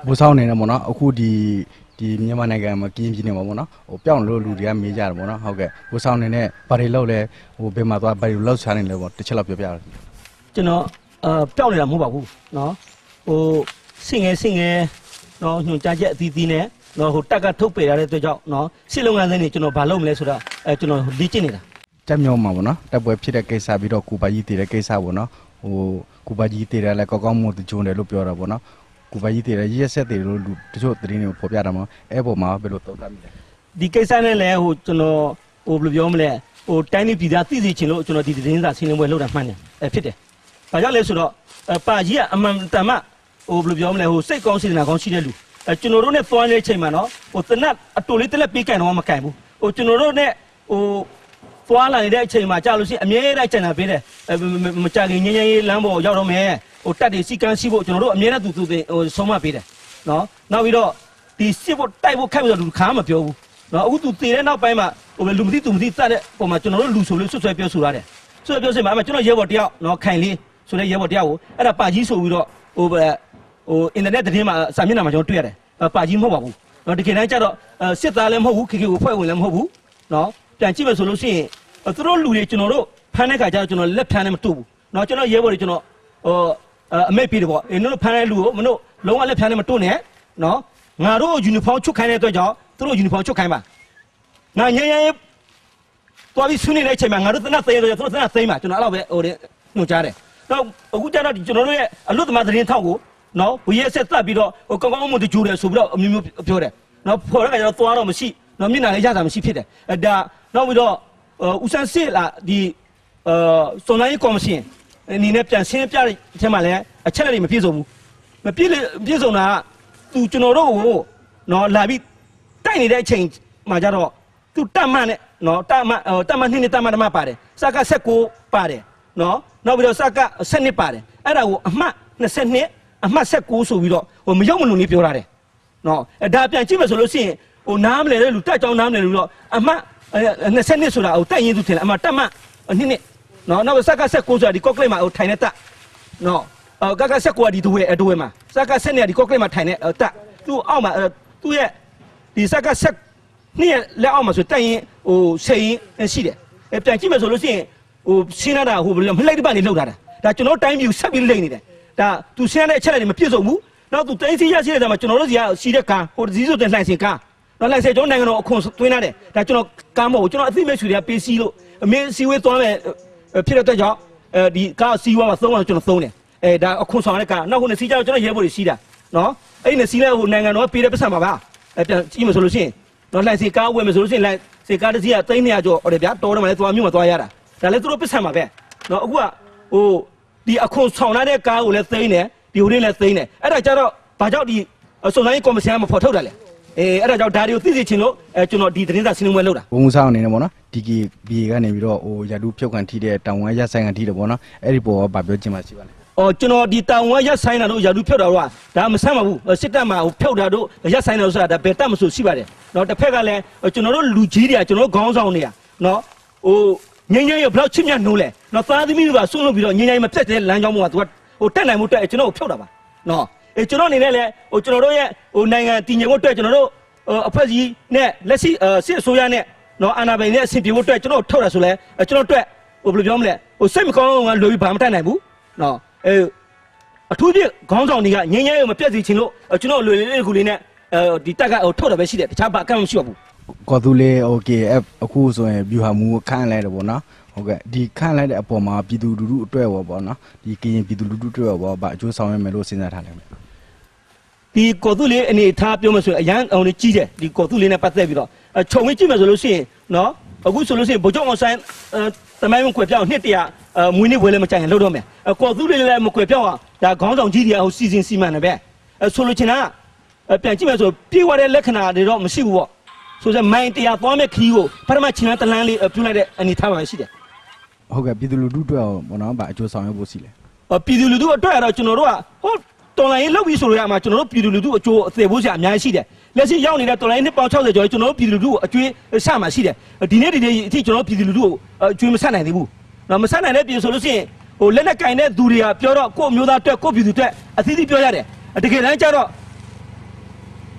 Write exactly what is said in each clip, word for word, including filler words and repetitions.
不少年了么呢？我的的你们那个么经济呢么呢？我表露露的没家么呢？好个，不少年呢，把你老嘞，我别嘛多把你老穿的了么？这吃了表表。 就喏，呃，表里了没保护，喏，我新嘅新嘅，喏，用家姐弟弟呢，喏，好大家偷背来的对照，喏，新龙安呢，就喏把老么来说的，呃，就喏理解你了。 จำยอมมาบ่เนาะแต่บ่ဖြစ်တဲ့ကိစ္စပြီးတော့ကိုပါကြီးတည်တဲ့ကိစ္စบ่เนาะဟိုကိုပါကြီးတည်တယ်လဲကောက်ကောက်မှုတချို့တယ်လို့ပြောတာပေါ့เนาะကိုပါကြီးတည်တယ်ရက်ဆက်တည်လို့တချို့သတင်းတွေပေါ်ပြတာမှာအဲ့ပေါ်မှာဘယ်လိုသုံးသပ်မိလဲဒီကိစ္စနဲ့လဲဟိုကျွန်တော်ဟိုဘယ်လိုပြောမလဲဟိုတိုင်းပြည်သားသိသိချင်လို့ကျွန်တော်ဒီသတင်းစာဆင်းလင်းပွဲလုပ်တာမှန်တယ်အဲဖြစ်တယ်ဘာကြောင့်လဲဆိုတော့ပါကြီးကအမှန်တမ်းဟိုဘယ်လိုပြောမလဲဟိုစိတ်ကောင်းစေတနာကောင်းရှိတဲ့လူအဲကျွန်တော်တို့နဲ့သွားနေတဲ့အချိန်မှာနော်ဟိုတနတ်အတူလေးတက်လက်ပေးကန်တော့မကန်ဘူးဟိုကျွန်တော်တို့နဲ့ဟိုသွားလာနေတဲ့အချိန်မှာကြာလို့ရှိရင်အမြဲတမ်းကြံတာပေးတယ်မကြခင်ငင်းငင်းလေးလမ်းပေါ်ရောက်တော့မယ်ဟိုတက်တွေစီကန်းစီဖို့ကျွန်တော်တို့အမြဲတမ်းသူသူဟိုဆုံးမပေးတယ်နော်နောက်ပြီးတော့ဒီစစ်ဖို့တိုက်ဖို့ခက်ပြီးတော့လူခါမပြောဘူးနော်အခုသူတည်တဲ့နောက်ပိုင်းမှာဟိုလူမသိသူမသိစတဲ့ပုံမှာကျွန်တော်တို့လူဆိုလို့ဆွဆွဲပြောဆိုရတယ်ဆွဆွဲပြောဆိုမှာကျွန်တော်ရဲဘော်တယောက်နော်ခိုင်လေးဆိုတဲ့ရဲဘော်တယောက်ကိုအဲ့ဒါပါကြီးဆိုပြီးတော့ဟိုဟိုအင်တာနက်သတင်းမှာစာမျက်နှာမှာကျွန်တော်တွေ့ရတယ်ပါကြီးမဟုတ်ပါဘူးနော်တကယ်တမ်းကျတော့စစ်သားလည်းမဟုတ်ဘူးခေခေကိုဖွဲ့ဝင်လည်းမဟုတ်ဘူးနော်ပြန်ကြည့်မယ်ဆိုလို့ရှိရင်သူတို့လူတွေကျွန်တော်တို့ဖမ်းတဲ့ခါကျတော့ကျွန်တော်လက်ဖမ်းနဲ့မတူဘူးเนาะကျွန်တော်ရဲဘော်တွေကျွန်တော်ဟိုအမိတ်ပြီးတယ်ပေါ့အင်းတို့ဖမ်းတဲ့လူကိုမတို့လုံးဝလက်ဖမ်းနဲ့မတူနဲ့เนาะငါတို့ယူနီဖောင်းချုပ်ခိုင်းတဲ့အတွက်ကြောင့်သူတို့ယူနီဖောင်းချုပ်ခိုင်းပါငါရဲရဲသွားပြီးဆွနေတဲ့အချိန်မှာငါတို့သနတ်သိမ်းတော့သူတို့သနတ်သိမ်းပါကျွန်တော်အဲ့လိုပဲဟိုညွှန်ကြားတယ်တော့အခုကျတော့ကျွန်တော်တို့ရဲ့အလွတ်သမားသတင်းထောက်ကိုเนาะဘုရဲဆက်တက်ပြီးတော့ဟိုကောင်းကောင်းမွန်တကြိုးတယ်ဆိုပြီးတော့အမျိုးမျိုးပြောတယ်เนาะဖော်တဲ့ခါကျတော့သွားတော့မရှိเนาะမျက်နှာလေးရတာမရှိဖြစ်တယ်အဲဒါနောက်ပြီးတော့ဦးစန်းစစ်လာဒီစုံစမ်းရေးကော်မရှင်အနေနဲ့ပြန်ဆင်းပြတဲ့အချက်မှလည်းအချက်တွေမပြည့်စုံဘူးမပြည့်ပြည့်စုံတာကသူကျွန်တော်တို့ကိုနော်လာပြီးတိုက်နေတဲ့အချိန်မှာကြတော့သူတက်မှနဲ့နော်တက်မှတက်မှနှစ်နှစ်တက်မှတမပါတယ်စကဆက်ကိုပါတယ်နော်နောက်ပြီးတော့စကဆက်နှစ်ပါတယ်အဲ့ဒါကိုအမှတ်နှစ်ဆယ်နှစ်အမှတ်ဆက်ကိုဆိုပြီးတော့ဟိုမရောက်မလို့နေပြောထားတယ်နော်အဲဒါပြန်ကြည့်မယ်ဆိုလို့ရှိရင်ဟိုနားမလဲတဲ့လူတက်ကြောင်းနားမလဲလူတော့အမှတ်နှစ်ဆယ်နှစ်ဆိုတာဟိုတက်ရင်သူထင်တယ်အမှတက်မှနှစ်နှစ်နော်နောက်စကဆက်ကိုဆိုတာဒီကော့ကလစ်မှာဟိုထိုင်နေတက်နော်ကကဆက်ကိုကဒီဒွေအဒွေမှာစကဆက်နေဒီကော့ကလစ်မှာထိုင်နေတက်သူ့အောက်မှာသူ့ရဲ့ဒီစကဆက်နှစ်ရဲ့လက်အောက်မှာဆိုတက်ရင်ဟိုဆယ်ရင်ရှိတယ်အဲပြန်ကြည့်မယ်ဆိုလို့ရှိရင်ဟိုရှင်းလာတာဟိုမလိုက်တဲ့ပတ်နေလောက်တာဒါကျွန်တော်တိုင်းပြည်ဆက်ပြီးလိမ့်နေတယ်ဒါသူရှင်းတဲ့အချက်တွေမပြည့်စုံဘူးနောက်သူတိုင်းစီရရှိတဲ့zamanကျွန်တော်တို့စီကစီတဲ့ကားဟိုဒီဆိုတဲ့လှိုင်စင်ကားနော်လိုက်စေကျွန်တော်နိုင်ငံတော်အခွန်သွင်းလာတယ်ဒါကျွန်တော်ကားမဟုတ်ကျွန်တော်အသိမဲ့ဆွေတွေကပေးစီလို့အမင်းစီဝေးသွားမယ်ဖြစ်တဲ့အတွက်ကြောင့်အဲဒီကားစီဝါမှာသုံးအောင်ကျွန်တော်သုံးတယ်အဲဒါအခွန်ဆောင်တဲ့ကားနောက်ခုနေစီကြတော့ကျွန်တော်ရဲဘော်တွေစီးတာနော်အဲ့ဒီနေစီးလဲဟိုနိုင်ငံတော်ပေးတဲ့ပတ်စံပါပါအဲပြန်ကြည့်မဆိုလို့ရှိရင်နော်လိုက်စေကားဝယ်မယ်ဆိုလို့ရှိရင်လိုက်စေကားတစ်စီးကသိန်းနှစ်ရာကျော်ဟိုတယ်ဗျာတော်တယ်မလဲသွားမြို့မှာသွားရတာဒါလည်းသူတို့ပတ်စံပါပဲနော်အခုကဟိုဒီအခွန်ဆောင်လာတဲ့ကားကိုလည်းသိန်းတယ်ဒီဟိုတွေလည်းသိန်းတယ်အဲ့ဒါကြတော့ဘာကြောင့်ဒီစုံစမ်းရေးကော်မရှင်ကမဖော်ထုတ်တာလဲအေးအဲ့ဒါကြောင့်ဒါတွေကိုသိသိချင်းလို့အဲကျွန်တော်ဒီသတင်းစာရှင်းလင်းပွဲလုပ်တာဘုံဆောင်အနေနဲ့ပေါ့နော်ဒီကီဘီကနေပြီးတော့ဟိုယာတူဖြုတ်ကန်ထိတဲ့တောင်ဝမ်းရဆိုင်ကန်ထိတယ်ပေါ့နော်အဲ့ဒီပေါ်ကဗာပြောချင်မှရှိပါလဲအော်ကျွန်တော်ဒီတောင်ဝမ်းရဆိုင်တာတို့ယာတူဖြုတ်တာတော့ဒါမဆမ်းပါဘူးစစ်တပ်မှာဟိုဖြုတ်တာတို့ရဆိုင်တာတို့ဆိုတာဒါဘယ်တက်မဆိုရှိပါတယ်နော်တစ်ဖက်ကလည်းကျွန်တော်တို့လူကြီးတွေကကျွန်တော်တို့ခေါင်းဆောင်တွေကနော်ဟိုငင်းငင်းရဘလောက်ချစ်မြတ်နိုးလဲနော်သားသမီးတွေကဆွန့်လို့ပြီးတော့ငင်းငင်းမပြတ်တဲ့လမ်းကြောင်းပေါ်မှာသူကဟိုတက်နိုင်မှုတက်ကျွန်တော်ကိုဖြုတ်တာပါနော်အဲကျွန်တော်အနေနဲ့လည်းဟိုကျွန်တော်တို့ရဲ့ဟိုနိုင်ငံတည်ငြိမ်ဖို့အတွက်ကျွန်တော်တို့အဖွဲ့ကြီးနဲ့လက်ရှိစစ်အစိုးရနဲ့နော်အာဏာပိုင်နဲ့အဆင်ပြေဖို့အတွက်ကျွန်တော်ထုတ်တာဆိုလဲကျွန်တော်အတွက်ဟိုဘယ်လိုပြောမလဲဟိုစိတ်မကောင်းအောင်လွယ်ပြီးဘာမှမတတ်နိုင်ဘူးနော်အဲအထူးဖြင့်ခေါင်းဆောင်တွေကငင်းငယ်ရုံမပြတ်စီချင်လို့ကျွန်တော်လွယ်လေးလေးခုလေးနဲ့ဒီတက်ကဟိုထုတ်တာပဲရှိတယ်တခြားဘာအကန့်မရှိပါဘူးကော်သူလေးโอเคအခုဆိုရင် view ဟာမူခန့်လိုက်တယ်ပေါ့နော်ဟုတ်ကဲ့ဒီခန့်လိုက်တဲ့အပေါ်မှာပြည်သူလူထုအတွက်ရောပေါ့နော်ဒီကရင်ပြည်သူလူထုအတွက်ရောပေါ့ဗာအကျိုးဆောင်ရမယ်လို့စဉ်းစားထားတယ်ဒီကော်သူလေးအနေထားပြောမှဆိုအရန်အောင်ကြီးတယ်ဒီကော်သူလေးနဲ့ပတ်သက်ပြီးတော့ခြုံဝင်းကြည့်မယ်ဆိုလို့ရှိရင်နော်အခုဆိုလို့ရှိရင်ဗိုလ်ချုပ်အောင်ဆိုင်သမိုင်းဝင်ခွေပြောင်းနှစ်တရာမွေးနေ့ဝယ်လည်းမကြိုင်လှုပ်တော့မယ်ကော်သူလေးလည်းမခွေပြောင်းအောင်ဒါခေါင်းဆောင်ကြီးတွေကဟိုစီစဉ်စီမံတယ်ပဲဆိုလို့ချင်တာပြန်ကြည့်မယ်ဆိုပြေးသွားတဲ့လက္ခဏာတွေတော့မရှိဘူးပေါ့ဆိုတော့မိုင်းတရားသွားမဲ့ခီးကိုပထမချင်တဲ့တလန်းလေးပြုလိုက်တဲ့အနေထားပါရှိတယ်ဟုတ်ကဲ့ပြည်သူလူထုအတွက်ပေါ့နော်ဗာအကျိုးဆောင်ရဖို့ရှိလဲပြည်သူလူထုအတွက်ကတော့ကျွန်တော်တို့ကဟိုတော်လိုင်းလောက်ပြီးဆိုလို့ရမှာကျွန်တော်တို့ပြည်သူလူထုအကျိုးအသေးဖို့စရာအများကြီးရှိတယ်လက်ရှိရောက်နေတဲ့တော်လိုင်းနှစ်ပေါင်း၆၀ကျော်ကျွန်တော်တို့ပြည်သူလူထုကိုအကျွေးဆမှာရှိတယ်ဒီနေ့ဒီနေ့အထိကျွန်တော်တို့ပြည်သူလူထုကိုအကျွေးမဆနိုင်သေးဘူးနော်မဆနိုင်တဲ့ပြည်ဆိုလို့ရှိရင်ဟိုလက်နဲ့ကင်တဲ့သူတွေကပြောတော့ကို့မျိုးသားအတွက်ကို့ပြည်သူအတွက်အသီးသီးပြောရတယ်တကယ်တမ်းကျတော့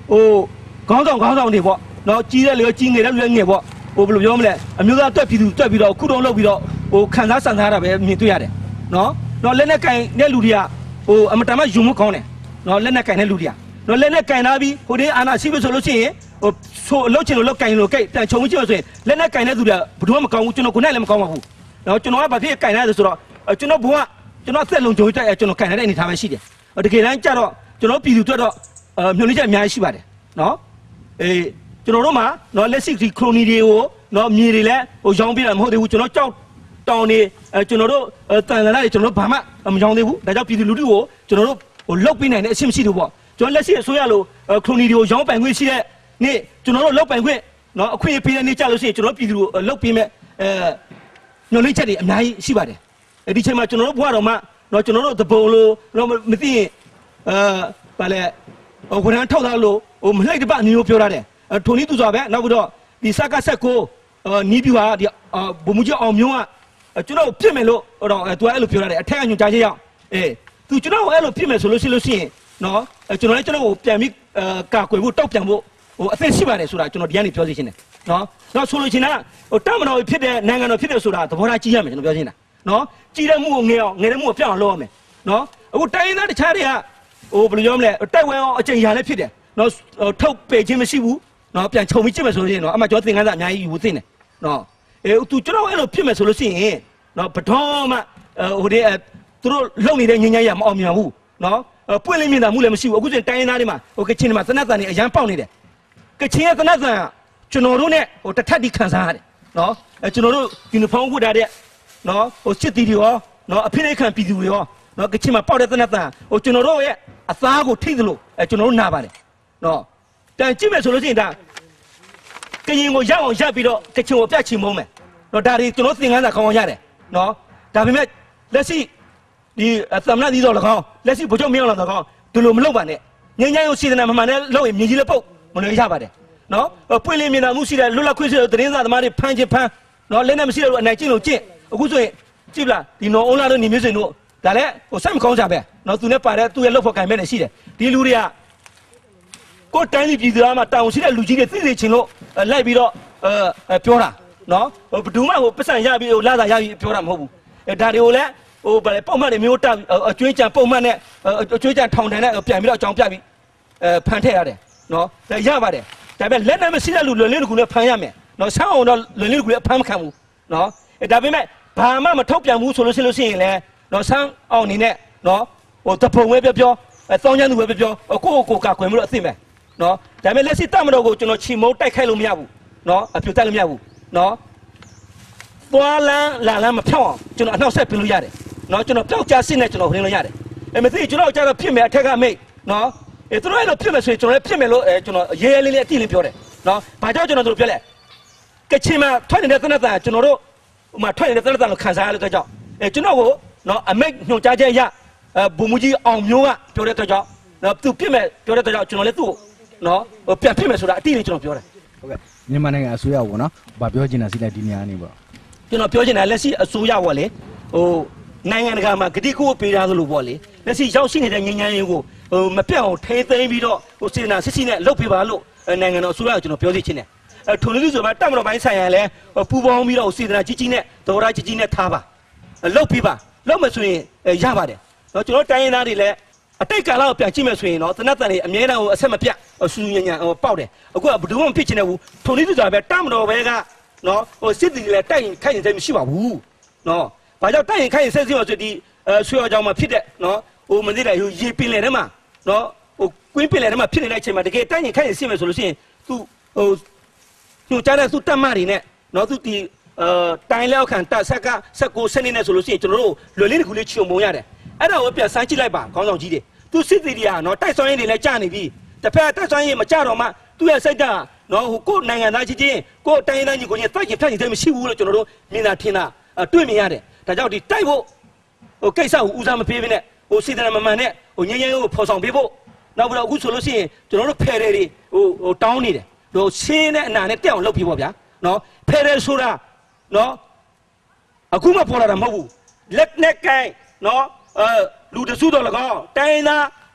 ဟိုခေါင်းဆောင်ခေါင်းဆောင်တွေပေါ့နော်ကြီးတဲ့လူကြီးငယ်တဲ့လူငယ်ပေါ့ဟိုဘယ်လိုပြောမလဲအမျိုးသားတွက်ပြည်သူတွက်ပြီးတော့ခုတုံးလုပ်ပြီးတော့ဟိုခံစားဆန်စားတာပဲမြင်တွေ့ရတယ်နော်နော်လက်နဲ့ကင်တဲ့လူတွေကဟိုအမတန်မှယူမှုကောင်းတယ်နော်လက်နဲ့ကင်တဲ့လူတွေကနော်လက်နဲ့ကင်လာပြီးဟိုဒီအာနာရှိပြီဆိုလို့ရှိရင်ဟိုဆိုအလုပ်ချင်လို့လောက်ကင်လို့ကိတ်တန်ချုံကြည့်လို့ဆိုရင်လက်နဲ့ကင်တဲ့သူတွေကဘယ်တော့မှမကောင်းဘူးကျွန်တော်ကိုယ်နဲ့လည်းမကောင်းပါဘူးနော်ကျွန်တော်ကဘာဖြစ်ကင်လိုက်လဲဆိုတော့ကျွန်တော်ဘုံကကျွန်တော်ဆက်လုံကြုံတိုက်ကျွန်တော်ကင်လိုက်တဲ့အနေထားပဲရှိတယ်တကယ်တမ်းကျတော့ကျွန်တော်ပြည်သူတွေတော့မျှော်လင့်ချက်အများကြီးရှိပါတယ်နော်အေးကျွန်တော်တို့မှာနော်လက်ရှိဒီခရိုနီတွေကိုနော်မြေတွေလည်းဟိုရောင်းပြတာမဟုတ်သေးဘူးကျွန်တော်ကြောက်တောင်းနေကျွန်တော်တို့တန်လလာတွေကျွန်တော်တို့ဘာမှမရောင်းသေးဘူးဒါကြောင့်ပြည်သူလူထုကိုကျွန်တော်တို့ဟိုလုတ်ပေးနိုင်တဲ့အဆင့်မရှိဘူးပေါ့ကျွန်တော်လက်ရှိအစိုးရလိုခရိုနီတွေကိုရောင်းပိုင်ခွင့်ရှိတဲ့နေ့ကျွန်တော်တို့လုတ်ပိုင်ခွင့်နော်အခွင့်အရေးပေးတဲ့နေ့ကြလို့ရှိရင်ကျွန်တော်ပြည်သူကိုလုတ်ပေးမဲ့အဲညှို့နှိမ့်ချက်တွေအများကြီးရှိပါတယ်ဒီချိန်မှာကျွန်တော်တို့ဘွားတော်မှနော်ကျွန်တော်တို့တပုံလို့တော့မသိရင်အဲဘာလဲဟိုဝန်ထမ်းထောက်ထားလို့ဟိုမလိုက်တပတ်အမျိုးပြောရတယ်ထိုနည်းသူစွာပဲနောက်ပြီးတော့ဒီစကားဆက်ကိုနီးပြူဟာဒီဘုံမကြီးအောင်မျိုးကကျွန်တော်ပြစ်မယ်လို့တော့သူကအဲ့လိုပြောရတယ်အထက်ကညွှန်ကြားချက်ရောက်အေးသူကျွန်တော်အဲ့လိုပြစ်မယ်ဆိုလို့ရှိလို့ရှိရင်နော်ကျွန်တော်လည်းကျွန်တော်ကိုပြန်ပြီးကာကွယ်ဖို့တောက်ပြန်ဖို့ဟိုအသိရှိပါတယ်ဆိုတာကျွန်တော်ဒီကနေပြောစီချင်တယ်နော်တော့ဆိုလို့ရှိရင်ဟိုတမတော်ဖြစ်တဲ့နိုင်ငံတော်ဖြစ်တဲ့ဆိုတာသဘောထားကြီးရမယ်ကျွန်တော်ပြောချင်တာနော်ကြီးတဲ့မှုကိုငယ်အောင်ငယ်တဲ့မှုကိုပြောင်းအောင်လုပ်ရမယ်နော်အခုတိုင်းရင်းသားတခြားတွေကဟိုဘယ်လိုပြောမလဲတိုက်ဝဲအောင်အကျဉ်းရလည်းဖြစ်တယ်နော်ထုတ်ပေခြင်းမရှိဘူးနော်ပြန်ခြုံပြီးကြည့်မယ်ဆိုရင်နော်အမှကျော်သင်္ကန်းစာအများကြီးယူသိနေနော်အဲသူကျွန်တော်အဲ့လိုဖြစ်မယ်ဆိုလို့ရှိရင်နော်ဘတော်မှဟိုဒီသူတို့လုံနေတဲ့ညဉ့်ညရမအောင်မြင်ဘူးနော်ပွင့်လင်းမြင်တာမှုလည်းမရှိဘူးအခုကျတိုင်းရင်းသားတွေမှာဟိုကချင်တွေမှာသနတ်တန်တွေအရန်ပေါက်နေတယ်ကချင်ရဲ့သနတ်တန်ကျွန်တော်တို့ ਨੇ ဟိုတစ်ထပ်ဒီခံစားရတယ်နော်အဲကျွန်တော်တို့ယူနီဖောင်းဝတ်ထားတဲ့နော်ဟိုစစ်တီတွေရောနော်အဖိနှိတ်ခံပြည်သူတွေရောနော်ကချင်မှာပေါက်တဲ့သနတ်တန်ဟိုကျွန်တော်တို့ရဲ့အသားကိုထိသလိုအဲကျွန်တော်တို့နာပါတယ်နော်တန်ကြည့်မယ်ဆိုလို့ရှိရင်ဒါကရင်ကိုရောက်အောင်ရပ်ပြီးတော့ကချင်ကိုပြတ်ချင်မုန်းမယ်နော်ဒါတွေကျွန်တော်သင်ခန်းစာခေါင်းအောင်ရတယ်နော်ဒါပေမဲ့လက်ရှိဒီသမ္မတကြီးတော်၎င်းလက်ရှိဗိုလ်ချုပ်မင်းအောင်လှိုင်၎င်းဒီလိုမလုပ်ပါနဲ့ငင်းငင်းကိုစီဒနာမမှန်နဲ့လုပ်ရင်မြင်ကြီးလည်းပုတ်မလို့ရပါတယ်နော်ပွင့်လင်းမြင်တာမှုရှိတဲ့လွတ်လပ်ခွင့်ရှိတဲ့သတင်းစာသမားတွေဖမ်းချင်ဖမ်းနော်လက်နဲ့မရှိတဲ့လူအနိုင်ကျင့်လို့ကျင့်အခုဆိုရင်ကြည့်လားဒီနော်အွန်လိုင်းတို့နေမျိုးစင်တို့ဒါလည်းဟိုစိတ်မကောင်းကြပဲနော်သူနဲ့ပါတဲ့သူရဲ့လုပ်ဖို့ကံမဲ့နေရှိတယ်ဒီလူတွေကကိုယ်တိုင်းပြည်သူသားမှာတောင်းရှိတဲ့လူကြီးတွေသိသိချင်းလို့လိုက်ပြီးတော့အဲပြောတာနော်ဘယ်သူမှဟိုပတ်စံရပြီးဟိုလာတာရပြီးပြောတာမဟုတ်ဘူးအဲဒါတွေကိုလည်းဟိုဗါလေပုံမှန်တွေမျိုးတက်အကျွေးကြံပုံမှန်နဲ့အကျွေးကြံထောင်တယ်နဲ့ပြန်ပြီးတော့အကြောင်းပြပြီးအဲဖန်ထည့်ရတယ်နော်ဒါရပါတယ်ဒါပေမဲ့လက်နဲ့မရှိတဲ့လူလွန်လင်းလူကူလည်းဖန်ရမယ်နော်ဆောင်းအောင်တော့လွန်လင်းလူကူလည်းဖန်မခံဘူးနော်အဲဒါပေမဲ့ဘာမှမထုတ်ပြန်ဘူးဆိုလို့ရှိလို့ရှိရင်လည်းနော်ဆောင်းအောင်အနေနဲ့နော်ဟိုတပုံပဲပြောပြောအဲတောင်းချမ်းသူပဲပြောပြောကိုယ့်ကိုယ်ကကွယ်မလို့အသိမဲ့နော်ဒါပေမဲ့လက်ရှိတမတော်ကိုကျွန်တော်ချီမုံတိုက်ခိုက်လို့မရဘူးနော်အပြူတိုက်လို့မရဘူးနော်သွားလန်းလာလန်းမဖြောင်းအောင်ကျွန်တော်အနှောက်ဆက်ပြင်လို့ရတယ်နော်ကျွန်တော်ပျောက်ကြားစစ်နဲ့ကျွန်တော်ဟင်းလို့ရတယ်အဲမသိကျွန်တော်ကြတော့ဖြစ်မယ်အထက်ကမိတ်နော်အဲသူတို့အဲ့လိုဖြစ်မယ်ဆိုရင်ကျွန်တော်လည်းဖြစ်မယ်လို့အဲကျွန်တော်ရေးရေးလေးလေးအတိလေးပြောတယ်နော်ဘာကြောင့်ကျွန်တော်တို့ပြောလဲကချင်မှာထွက်နေတဲ့သနတ်တန်ကျွန်တော်တို့ဟိုမှာထွက်နေတဲ့သနတ်တန်ကိုခံစားရတဲ့အတွက်ကြောင့်အဲကျွန်တော်ကိုနော်အမိတ်ညွှန်ကြားချက်ရအဲဘုံမကြီးအောင်မျိုးကပြောတဲ့အတွက်ကြောင့်နော်သူဖြစ်မယ်ပြောတဲ့အတွက်ကြောင့်ကျွန်တော်လည်းသူ့နော်ဟိုပြန်ဖြစ်မယ်ဆိုတာအတိလေးကျွန်တော်ပြောတယ်ဟုတ်ကဲ့မြန်မာနိုင်ငံအစိုးရပေါ့နော်ဘာပြောချင်တာစီလိုက်ဒီနေရာနေပေါ့ကျွန်တော်ပြောချင်တာလက်ရှိအစိုးရပေါ့လေဟိုနိုင်ငံတကာမှာဂတိကိုပေးထားသလိုပေါ့လေလက်ရှိရောက်ရှိနေတဲ့ငញ្ញမ်းရေးကိုဟိုမပြတ်အောင်ထိသိမ်းပြီးတော့ဟိုစေနာစစ်စစ်နဲ့လုပ်ပေးပါလို့နိုင်ငံတော်အစိုးရကကျွန်တော်ပြောသိချင်တယ်အဲထုံလူဆိုမှတက်မတော်ပိုင်းဆိုင်ရာလဲပူပေါင်းပြီးတော့စေနာကြီးကြီးနဲ့ဒေါ်ရာကြီးကြီးနဲ့ထားပါလုပ်ပေးပါလုပ်မယ်ဆိုရင်ရပါတယ်နော်ကျွန်တော်တိုင်းရင်းသားတွေလည်းအတိတ်ကာလကိုပြန်ကြည့်မယ်ဆိုရင်တော့သနတ်တန်တွေအမြဲတမ်းဟိုအဆက်မပြတ်ဆူဆူညံ့ညံ့ဟိုပေါက်တယ်အခုကဘယ်သူမှမဖြစ်ချင်တဲ့ဘူးထုံလူဆိုတာပဲတက်မတော်ပဲကနော်ဟိုစစ်တီတွေလည်းတိုက်ရင်ခိုက်ရင်စိတ်မရှိပါဘူးနော်ဘာကြောင့်တိုက်ရင်ခိုက်ရင်စိတ်ရှိပါဆိုဒီအဲဆွေးရကြောင်မှာဖြစ်တဲ့နော်ဟိုမသိတယ်ဟိုရေပင်လေထဲမှာနော်ဟိုကွင်းပင်လေထဲမှာဖြစ်နေတဲ့အချိန်မှာတကယ်တိုက်ရင်ခိုက်ရင်စစ်မယ်ဆိုလို့ရှိရင်သူဟိုညှို့ကြားတဲ့သူတက်မတွေနဲ့နော်သူဒီအဲတိုင်းလောက်ခံတက်ဆက်ကဆက်ကိုဆက်နေနေဆိုလို့ရှိရင်ကျွန်တော်တို့လွယ်လင်းတစ်ခုလေးချုံမုံရတယ်အဲ့ဒါကိုပြန်စမ်းကြည့်လိုက်ပါခေါင်းဆောင်ကြီးတွေသူစစ်တီတွေကနော်တိုက်ဆောင်ရင်းတွေလည်းကြာနေပြီတစ်ဖက်တိုက်ဆောင်ရင်းမကြတော့မှသူ့ရဲ့စိတ်ကနော်ဟိုကိုနိုင်ငံသားချင်းချင်းကိုတိုင်းတိုင်းကြီးကိုချင်းတိုက်ရင်ဖြတ်ရင်တည်းမရှိဘူးလို့ကျွန်တော်တို့မြင်တာထင်တာတွေ့မြင်ရတယ်ဒါကြောင့်ဒီတိုက်ဖို့ဟိုကိစ္စကိုဦးစားမပေးဘဲနဲ့ဟိုစေတနာမမှန်နဲ့ဟိုငញ្ញမ်းကိုဖော်ဆောင်ပေးဖို့နောက်ပြီးတော့အခုဆိုလို့ရှိရင်ကျွန်တော်တို့ဖယ်တယ်တွေဟိုဟိုတောင်းနေတယ်ဟိုရှင်းတဲ့အနာနဲ့တက်အောင်လုပ်ပြီးပေါ့ဗျာနော်ဖယ်တယ်ဆိုတာနော်အခုမှပေါ်လာတာမဟုတ်ဘူးလက်နဲ့ကိုင်းနော်အဲလူတစုတော်၎င်းတိုင်းသား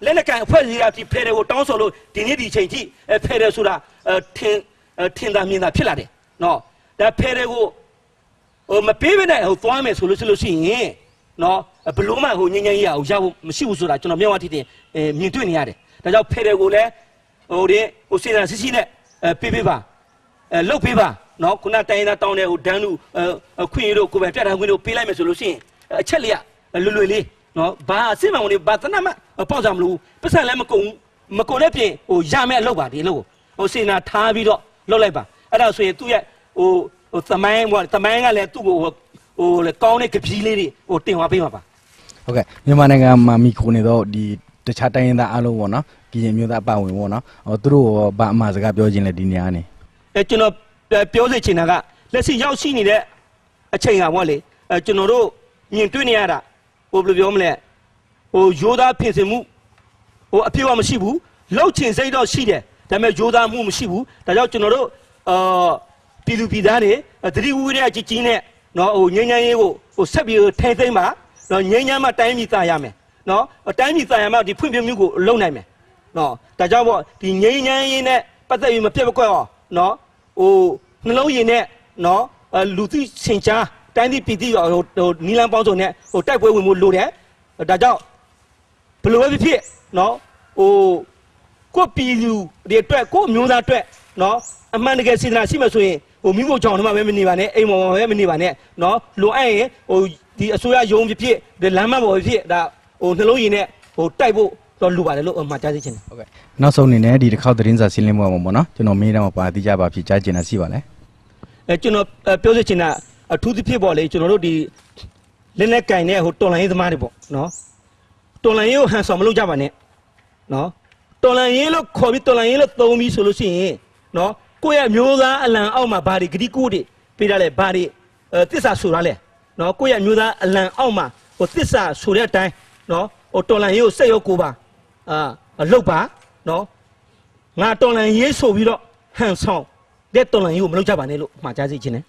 လက်နက်ကန်အဖွဲ့အစည်းကဒီဖယ်တွေကိုတောင်းဆိုလို့ဒီနေ့ဒီချိန်ထိဖယ်တယ်ဆိုတာထင်ထင်သာမြင်သာဖြစ်လာတယ်နော်ဒါဖယ်တွေကိုဟိုမပေးဘဲနဲ့ဟိုသွားမယ်ဆိုလို့ဆိုလို့ရှိရင်နော်ဘလို့မှဟိုငញ្ញကြီးရအောင်ရဖို့မရှိဘူးဆိုတာကျွန်တော်မျက်ဝါးထိတင်မြင်တွေ့နေရတယ်ဒါကြောင့်ဖယ်တွေကိုလည်းဟိုဒီဟိုစေတနာစစ်စစ်နဲ့ပေးပေးပါအဲလုတ်ပေးပါနော်ခုနတိုင်းသားတောင်းတဲ့ဟိုဒန်းလူခွင့်ရတို့ကိုပဲပြတ်ထားခွင့်တို့ပေးလိုက်မယ်ဆိုလို့ရှိရင်အချက်လေးကလွယ်လွယ်လေးနော်ဘာအစစ်မှန်ဝင်ဘာသနာမှပေါ့ကြမလို့ပတ်စံလည်းမကုန်မကုန်တဲ့ပြင်ဟိုရမယ်အလုပ်ပါဒီအလုပ်ကိုဟိုစေနာထားပြီးတော့လုပ်လိုက်ပါအဲ့ဒါဆိုရင်သူ့ရဲ့ဟိုဟိုသမိုင်းဟိုသမိုင်းကလည်းသူ့ကိုဟိုလေကောင်းတဲ့ကပီးလေးတွေဟိုတင်သွားပေးမှာပါဟုတ်ကဲ့မြန်မာနိုင်ငံမှာမိခိုနေတော့ဒီတခြားတိုင်းရင်းသားအားလုံးပေါ့နော်ကရင်မျိုးသားအပဝင်ပေါ့နော်ဟိုသူတို့ဘာအမှားစကားပြောခြင်းလဲဒီနေရာနေအဲကျွန်တော်ပြောစေချင်တာကလက်ရှိရောက်ရှိနေတဲ့အချိန်ကပေါ့လေအဲကျွန်တော်တို့မြင်တွေ့နေရတာဟိုဘယ်လိုပြောမလဲဟိုရိုးသားပြင်ဆင်မှုဟိုအပြည့်အဝမရှိဘူးလှုပ်ချင်စိတ်တော့ရှိတယ်ဒါပေမဲ့ရိုးသားမှုမရှိဘူးဒါကြောင့်ကျွန်တော်တို့အာပြည်သူပြည်သားတွေသတိဝိရိယကြီးကြီးနဲ့နော်ဟိုငញ្ញမ်းရေးကိုဟိုဆက်ပြီးထိမ့်သိမ့်ပါနော်ငញ្ញမ်းမှတိုင်းပြည်သားရမယ်နော်တိုင်းပြည်သားရမှဒီဖွံ့ဖြိုးမှုကိုလုံနိုင်မယ်နော်ဒါကြောင့်ပေါ့ဒီငញ្ញမ်းရေးနဲ့ပတ်သက်ပြီးမပြတ်မကွက်အောင်နော်ဟိုနှလုံးရည်နဲ့နော်လူသိစင်ချာတိုင်းပြည်ပြည်သူဟိုဟိုနီလန်ပေါင်းစုံနဲ့ဟိုတိုက်ပွဲဝင်မှုလိုတယ်ဒါကြောင့်ဘယ်လိုပဲဖြစ်ဖြစ်နော်ဟိုကိုပြည်သူတွေအတွက်ကိုမျိုးသားအတွက်နော်အမှန်တကယ်စေတနာရှိမှဆိုရင်ဟိုမိဖို့ကြောင့်တမပဲမနေပါနဲ့အိမ်ပေါ်မှာပဲမနေပါနဲ့နော်လိုအပ်ရင်ဟိုဒီအစိုးရယုံဖြစ်ဖြစ်ဒီလမ်းမပေါ်ဖြစ်ဒါဟိုနှလုံးရည်နဲ့ဟိုတိုက်ဖို့တော့လိုပါတယ်လို့အမှကြားသိချင်တယ်ဟုတ်ကဲ့နောက်ဆုံးအနေနဲ့ဒီတစ်ခေါက်သတင်းစာရှင်းလင်းပွဲမှာပေါ့နော်ကျွန်တော်မင်းတော့ပါတိကြပါဖြစ်ကြားကျင်တာရှိပါလဲအဲကျွန်တော်ပြောစေချင်တာအထူးသဖြင့်ပေါ့လေကျွန်တော်တို့ဒီလက်နဲ့ကင်နဲ့ဟိုတော်လိုင်းရေးသမားတွေပေါ့နော်တော်လိုင်းရေးကိုဟန်ဆောင်မလုပ်ကြပါနဲ့နော်တော်လိုင်းရေးလို့ခေါ်ပြီးတော်လိုင်းရေးလို့သုံးပြီးဆိုလို့ရှိရင်နော်ကိုယ့်ရဲ့မျိုးသားအလံအောက်မှာဘာတွေဂတိကိုတွေပေးရလဲဘာတွေအဲသစ္စာဆိုရလဲနော်ကိုယ့်ရဲ့မျိုးသားအလံအောက်မှာဟိုသစ္စာဆိုတဲ့အတိုင်းနော်ဟိုတော်လိုင်းရေးကိုစိတ်ရောကိုပါအာလှုပ်ပါနော်ငါတော်လိုင်းရေးဆိုပြီးတော့ဟန်ဆောင်တဲ့တော်လိုင်းရေးကိုမလုပ်ကြပါနဲ့လို့မှာကြားစေချင်တယ်